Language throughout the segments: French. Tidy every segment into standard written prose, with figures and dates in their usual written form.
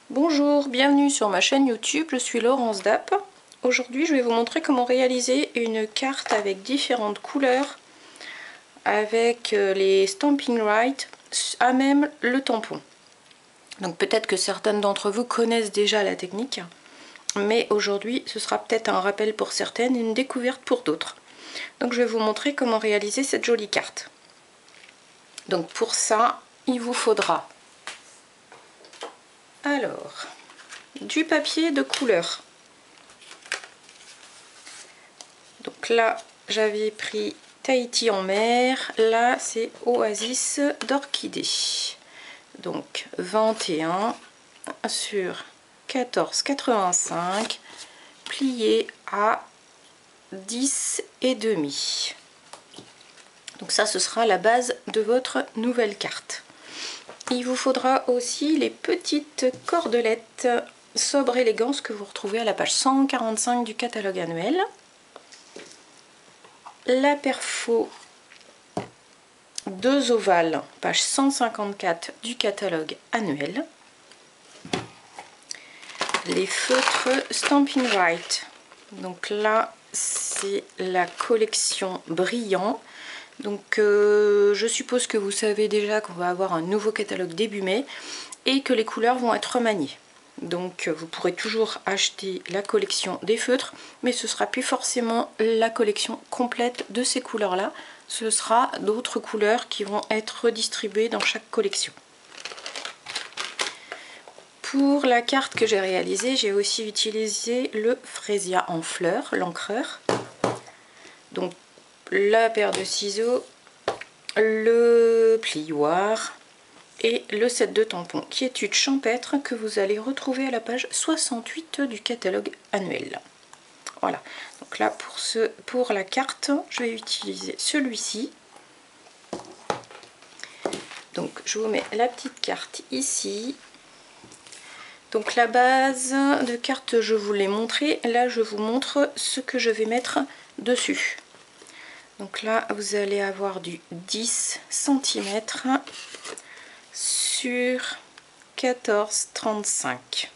Bonjour, bienvenue sur ma chaîne YouTube, je suis Laurence Dapp. Aujourd'hui je vais vous montrer comment réaliser une carte avec différentes couleurs avec les Stampin' Right à même le tampon. Donc peut-être que certaines d'entre vous connaissent déjà la technique, mais aujourd'hui ce sera peut-être un rappel pour certaines et une découverte pour d'autres. Donc je vais vous montrer comment réaliser cette jolie carte. Donc pour ça il vous faudra alors du papier de couleur. Donc là j'avais pris Tahiti en mer, là c'est Oasis d'orchidée. Donc 21 sur 14,85 plié à 10 et demi. Donc ça ce sera la base de votre nouvelle carte. Il vous faudra aussi les petites cordelettes sobre élégance que vous retrouvez à la page 145 du catalogue annuel. La perfo 2 ovales, page 154 du catalogue annuel. Les feutres Stampin' Right. Donc là, c'est la collection brillant. Donc je suppose que vous savez déjà qu'on va avoir un nouveau catalogue début mai et que les couleurs vont être remaniées. Donc vous pourrez toujours acheter la collection des feutres, mais ce sera plus forcément la collection complète de ces couleurs là. Ce sera d'autres couleurs qui vont être redistribuées dans chaque collection. Pour la carte que j'ai réalisée, j'ai aussi utilisé le Freesia en fleurs, l'encreur. Donc la paire de ciseaux, le plioir et le set de tampons qui est étude champêtre que vous allez retrouver à la page 68 du catalogue annuel. Voilà, donc là pour la carte, je vais utiliser celui-ci. Donc je vous mets la petite carte ici. Donc la base de carte, je vous l'ai montré. Là, je vous montre ce que je vais mettre dessus. Donc là, vous allez avoir du 10 cm sur 14,35.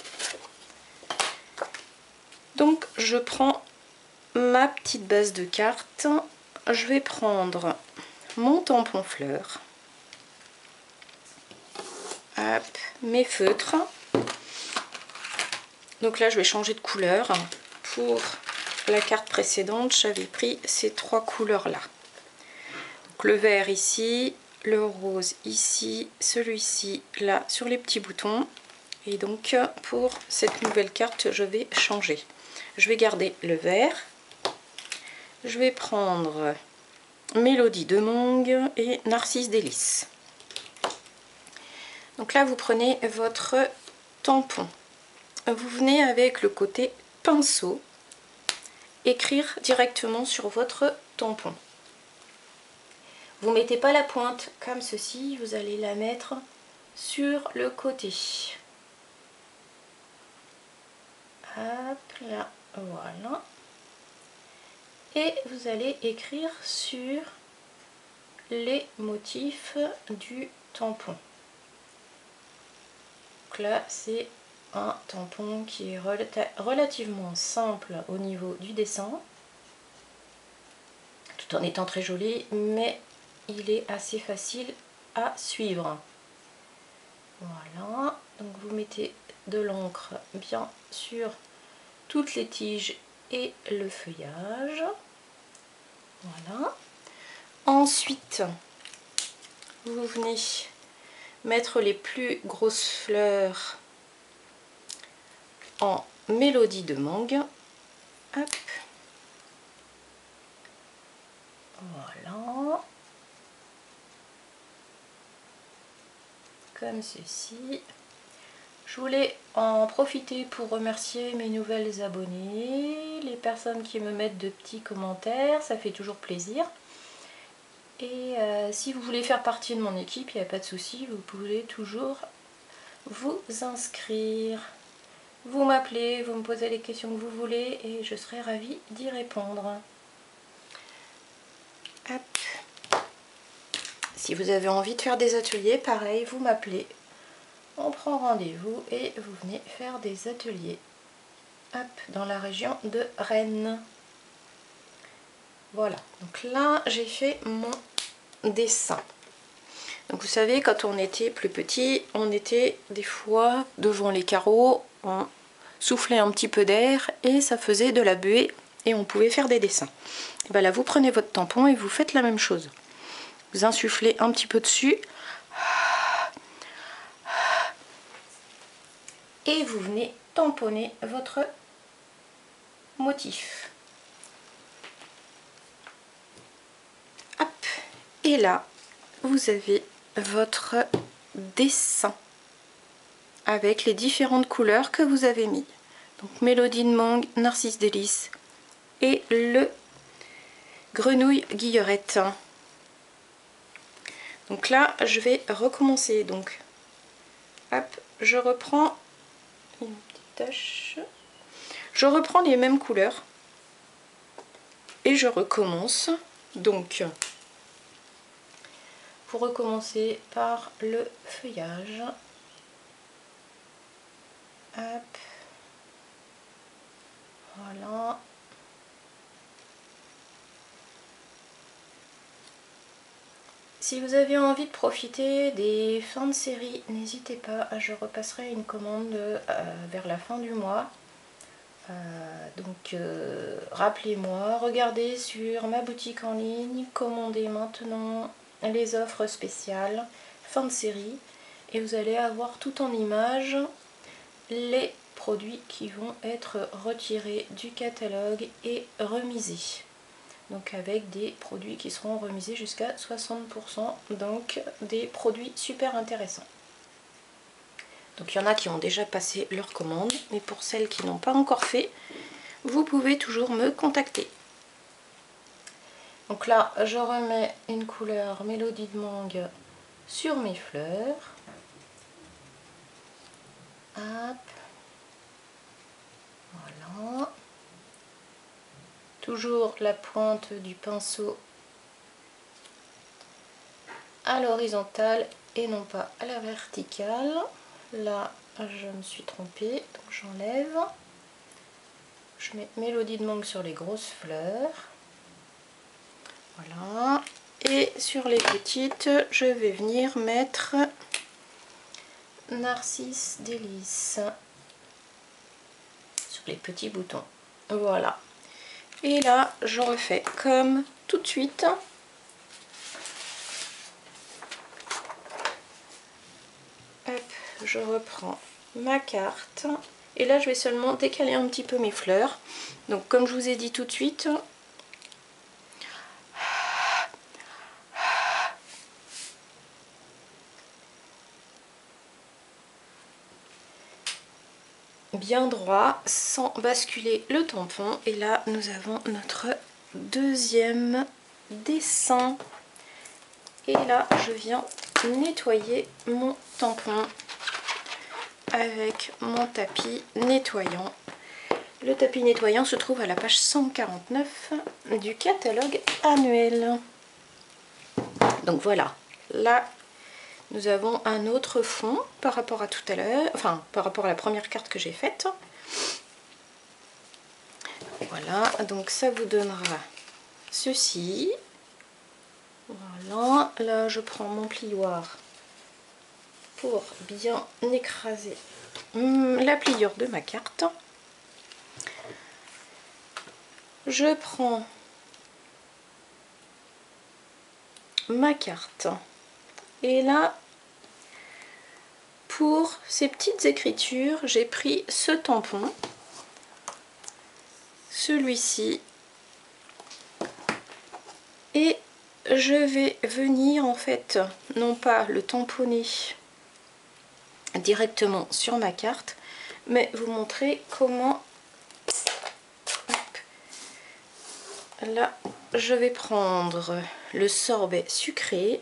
Donc je prends ma petite base de carte. Je vais prendre mon tampon fleur. Hop, mes feutres. Donc là, je vais changer de couleur. Pour la carte précédente, j'avais pris ces trois couleurs-là. Donc le vert ici, le rose ici, celui-ci là sur les petits boutons. Et donc pour cette nouvelle carte, je vais changer. Je vais garder le vert. Je vais prendre Mélodie de Monge et Narcisse Délice. Donc là, vous prenez votre tampon. Vous venez avec le côté pinceau écrire directement sur votre tampon. Vous ne mettez pas la pointe comme ceci, vous allez la mettre sur le côté. Hop là, voilà. Et vous allez écrire sur les motifs du tampon. Donc là, c'est un tampon qui est relativement simple au niveau du dessin, tout en étant très joli, mais il est assez facile à suivre. Voilà, donc vous mettez de l'encre bien sur toutes les tiges et le feuillage. Voilà. Ensuite, vous venez mettre les plus grosses fleurs en Mélodie de Monge. Hop. Voilà. Comme ceci. Je voulais en profiter pour remercier mes nouvelles abonnées, les personnes qui me mettent de petits commentaires, ça fait toujours plaisir. Et si vous voulez faire partie de mon équipe, il n'y a pas de souci, vous pouvez toujours vous inscrire. Vous m'appelez, vous me posez les questions que vous voulez et je serai ravie d'y répondre. Hop. Si vous avez envie de faire des ateliers, pareil, vous m'appelez. on prend rendez-vous et vous venez faire des ateliers. Hop, dans la région de Rennes. Voilà, donc là j'ai fait mon dessin. Donc vous savez, quand on était plus petit, on était des fois devant les carreaux, on soufflait un petit peu d'air et ça faisait de la buée et on pouvait faire des dessins. Et bien là vous prenez votre tampon et vous faites la même chose. Vous insufflez un petit peu dessus et vous venez tamponner votre motif. Hop. Et là vous avez votre dessin avec les différentes couleurs que vous avez mis. Donc Mélodie de Mangue, Narcisse Délice et le Grenouille Guillerette. Donc là je vais recommencer. Donc hop, je reprends une petite tache. Je reprends les mêmes couleurs et je recommence. Donc pour recommencer par le feuillage. Hop. Voilà. Si vous avez envie de profiter des fins de série, n'hésitez pas, je repasserai une commande vers la fin du mois. Donc rappelez-moi, regardez sur ma boutique en ligne, commandez maintenant les offres spéciales, fin de série, et vous allez avoir tout en images les produits qui vont être retirés du catalogue et remisés. Donc avec des produits qui seront remisés jusqu'à 60%, donc des produits super intéressants. Donc il y en a qui ont déjà passé leur commande, mais pour celles qui n'ont pas encore fait, vous pouvez toujours me contacter. Donc là, je remets une couleur Mélodie de Mangue sur mes fleurs. Hop. Voilà. Toujours la pointe du pinceau à l'horizontale et non pas à la verticale. Là, je me suis trompée, donc j'enlève. Je mets Mélodie de Mangue sur les grosses fleurs. Voilà. Et sur les petites, je vais venir mettre Narcisse Délice sur les petits boutons. Voilà. Et là, je refais comme tout de suite. Hop, je reprends ma carte. Et là, je vais seulement décaler un petit peu mes fleurs. Donc, comme je vous ai dit tout de suite, bien droit, sans basculer le tampon. Et là, nous avons notre deuxième dessin. Et là, je viens nettoyer mon tampon avec mon tapis nettoyant. Le tapis nettoyant se trouve à la page 149 du catalogue annuel. Donc voilà, là nous avons un autre fond par rapport à tout à l'heure, enfin par rapport à la première carte que j'ai faite. Voilà, donc ça vous donnera ceci. Voilà, là je prends mon plioir pour bien écraser la pliure de ma carte. Je prends ma carte et là pour ces petites écritures j'ai pris ce tampon, celui-ci, et je vais venir en fait non pas le tamponner directement sur ma carte mais vous montrer comment. Hop. Là je vais prendre le sorbet sucré,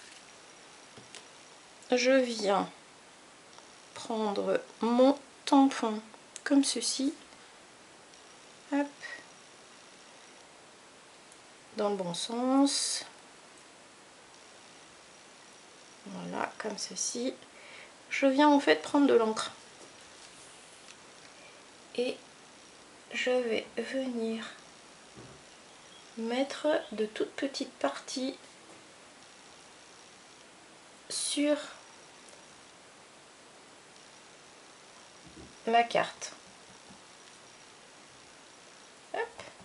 je viens prendre mon tampon comme ceci, hop, dans le bon sens, voilà, comme ceci. je viens en fait prendre de l'encre. Et je vais venir mettre de toutes petites parties sur ma carte. Hop.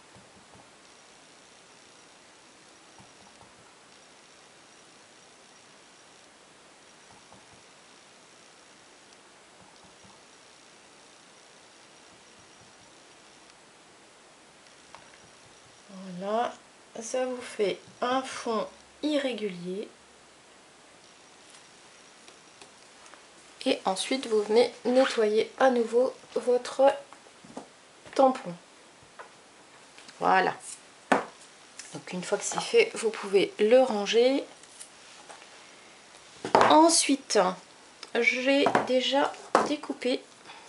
Voilà, ça vous fait un fond irrégulier. Et ensuite, vous venez nettoyer à nouveau votre tampon. Voilà. Donc une fois que c'est fait, vous pouvez le ranger. Ensuite, j'ai déjà découpé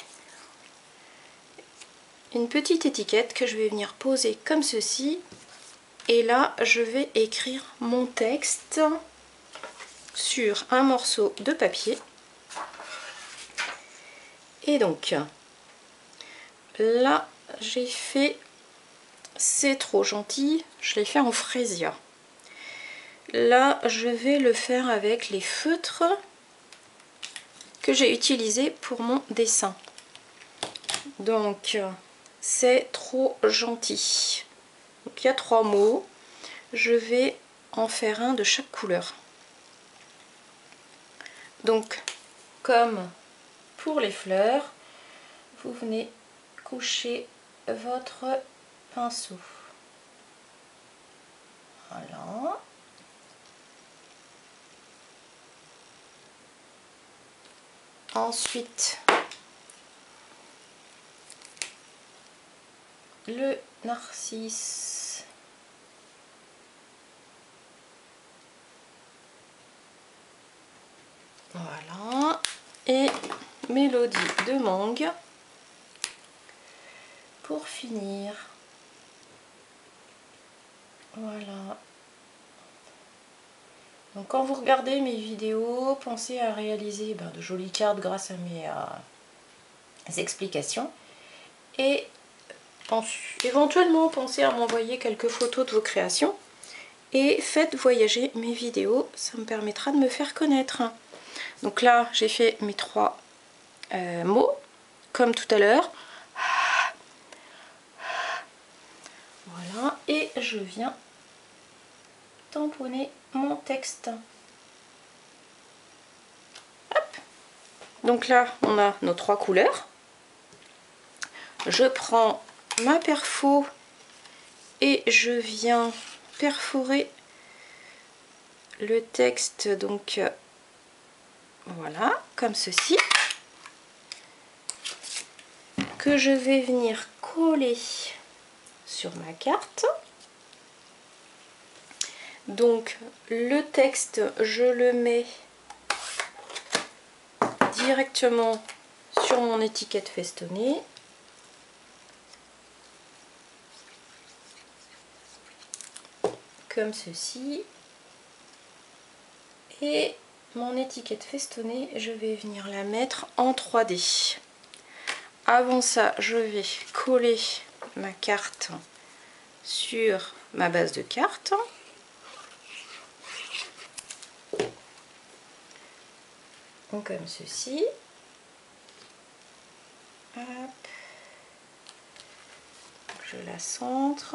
une petite étiquette que je vais venir poser comme ceci. Et là, je vais écrire mon texte sur un morceau de papier. Et donc, là, j'ai fait C'est trop gentil, je l'ai fait en frésia. Là, je vais le faire avec les feutres que j'ai utilisés pour mon dessin. Donc, c'est trop gentil. Donc, il y a 3 mots. Je vais en faire un de chaque couleur. Donc, comme pour les fleurs, vous venez coucher votre pinceau. Voilà. Ensuite, le narcisse. Voilà. Et mélodie de mangue pour finir. Voilà. Donc quand vous regardez mes vidéos, pensez à réaliser de jolies cartes grâce à mes explications. Et éventuellement pensez à m'envoyer quelques photos de vos créations. Et faites voyager mes vidéos, ça me permettra de me faire connaître. Donc là, j'ai fait mes 3 mots, comme tout à l'heure. Voilà, et je viens tamponner mon texte. Hop. Donc là, on a nos 3 couleurs. Je prends ma perfo et je viens perforer le texte, donc voilà, comme ceci, que je vais venir coller sur ma carte. Donc le texte, je le mets directement sur mon étiquette festonnée. Comme ceci. Et mon étiquette festonnée, je vais venir la mettre en 3D. Avant ça, je vais coller ma carte sur ma base de carte. Donc comme ceci. Hop. Je la centre.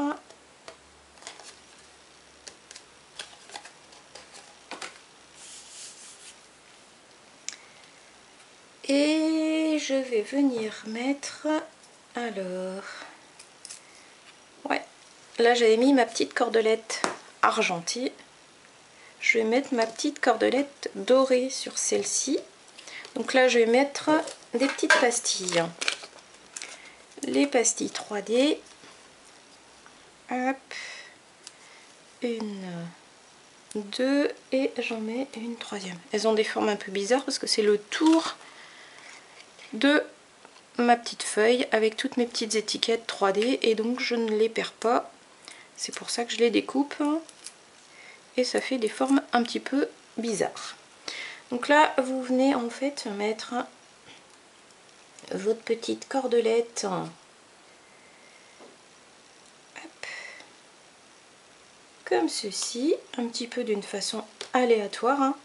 Et je vais venir mettre, alors, ouais, là j'avais mis ma petite cordelette argentée. Je vais mettre ma petite cordelette dorée sur celle-ci. Donc là je vais mettre des petites pastilles. Les pastilles 3D. Hop. 1, 2 et j'en mets une 3e. Elles ont des formes un peu bizarres parce que c'est le tour de ma petite feuille avec toutes mes petites étiquettes 3D et donc je ne les perds pas. C'est pour ça que je les découpe et ça fait des formes un petit peu bizarres. Donc là, vous venez en fait mettre votre petite cordelette. Hop. Comme ceci, un petit peu d'une façon aléatoire. Hein.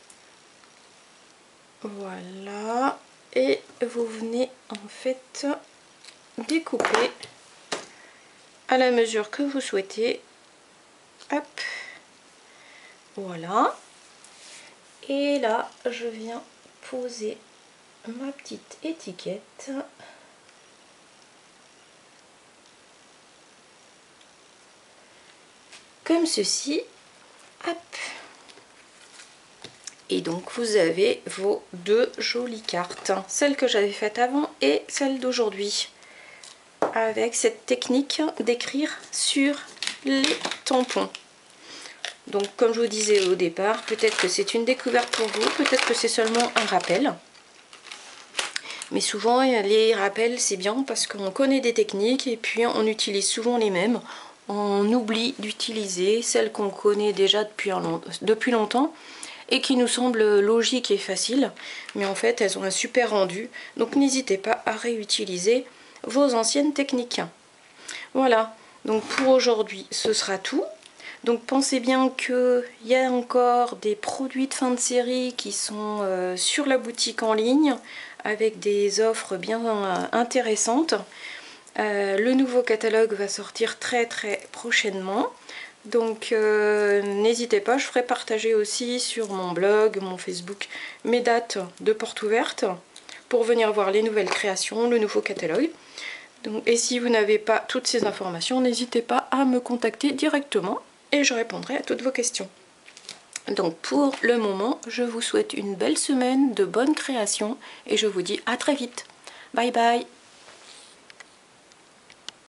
Voilà. Et vous venez en fait découper à la mesure que vous souhaitez. Hop. Voilà. Et là, je viens poser ma petite étiquette. Comme ceci. Hop. Et donc vous avez vos deux jolies cartes, celle que j'avais faite avant et celle d'aujourd'hui, avec cette technique d'écrire sur les tampons. Donc comme je vous disais au départ, peut-être que c'est une découverte pour vous, peut-être que c'est seulement un rappel. Mais souvent les rappels c'est bien parce qu'on connaît des techniques et puis on utilise souvent les mêmes. On oublie d'utiliser celles qu'on connaît déjà depuis longtemps et qui nous semblent logiques et faciles, mais en fait elles ont un super rendu, donc n'hésitez pas à réutiliser vos anciennes techniques. Voilà, donc pour aujourd'hui ce sera tout. Donc pensez bien qu'il y a encore des produits de fin de série qui sont sur la boutique en ligne avec des offres bien intéressantes. Le nouveau catalogue va sortir très prochainement. Donc n'hésitez pas, je ferai partager aussi sur mon blog, mon Facebook, mes dates de portes ouvertes pour venir voir les nouvelles créations, le nouveau catalogue. Donc, et si vous n'avez pas toutes ces informations, n'hésitez pas à me contacter directement et je répondrai à toutes vos questions. Donc pour le moment, je vous souhaite une belle semaine, de bonnes créations et je vous dis à très vite. Bye bye!